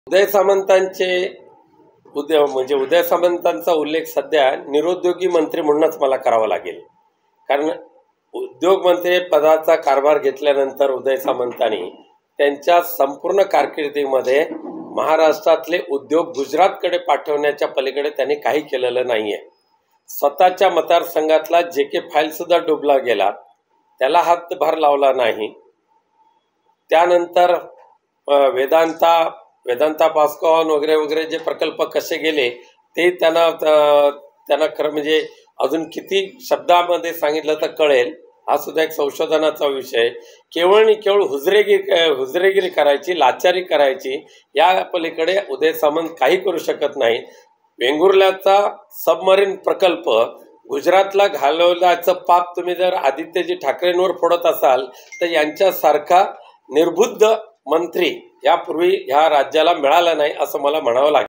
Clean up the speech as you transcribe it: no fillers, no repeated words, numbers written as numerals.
उदय सामंतांचा उल्लेख सध्या निरुद्योगी मंत्री म्हणूनच मला करावा लागेल, कारण उद्योग मंत्री पदाचा कारभार घेतल्यानंतर उदय सामंतांनी त्यांच्या संपूर्ण कारकिर्दीमध्ये महाराष्ट्रातले उद्योग गुजरातकडे पाठवण्याच्या पलीकडे त्यांनी काही केलेलं नाहीये। स्वतःच्या मतदारसंघातला जेके फाईल सुद्धा डुबला गेला, त्याला हातभार लावला नाही। त्यानंतर वेदांता पास्कॉन वगैरे वगैरे जे प्रकल्प कसे गेले ते त्यांना खरं म्हणजे अजून किती शब्दामध्ये सांगितलं तर कळेल। हा सुद्धा एक संशोधनाचा विषय। केवळ आणि केवळ हुजरेगिरी करायची, लाचारी करायची, या पलीकडे उदय सामंत काही करू शकत नाही। वेंगुर्ल्याचा सबमरीन प्रकल्प गुजरातला घालवल्याचं पाप तुम्ही जर आदित्यजी ठाकरेंवर फोडत असाल तर यांच्यासारखा निर्बुद्ध मंत्री यापूर्वी ह्या राज्याला मिळाला नाही असं मला म्हणावं लागेल।